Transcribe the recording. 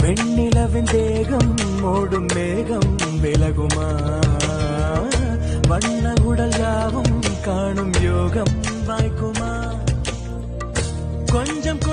வெண்ணிலவின் தேகம் ஓடும் மேகம் விலகுமா வண்ண உடல் யாவும் காணும் யோகம் வாய்க்குமா கொஞ்சம்